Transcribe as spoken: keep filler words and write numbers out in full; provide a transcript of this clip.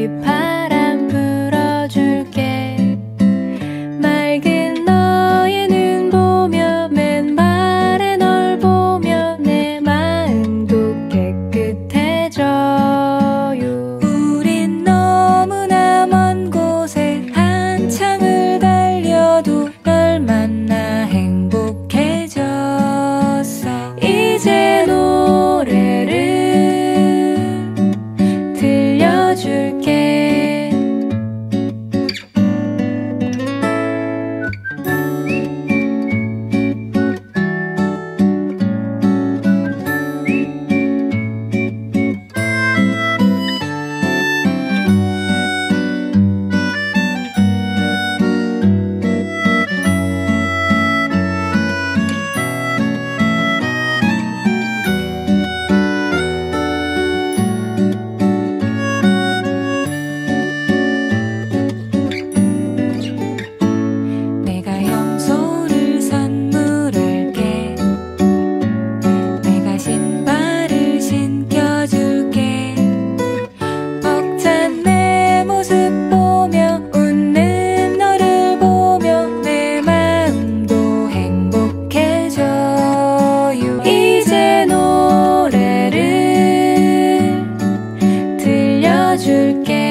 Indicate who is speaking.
Speaker 1: 바람 불어줄게. 맑은 너의 눈 보며 맨발에 널 보며 내 마음도 깨끗해져요. 우린 너무나 먼 곳에 한참을 달려도 널 만나 행복해졌어. 이제 노래를 들려줄게. 내가 염소를 선물할게. 내가 신발을 신겨줄게. 벅찬 내 모습 보며 웃는 너를 보며 내 마음도 행복해져요. 이제 노래를 들려줄게.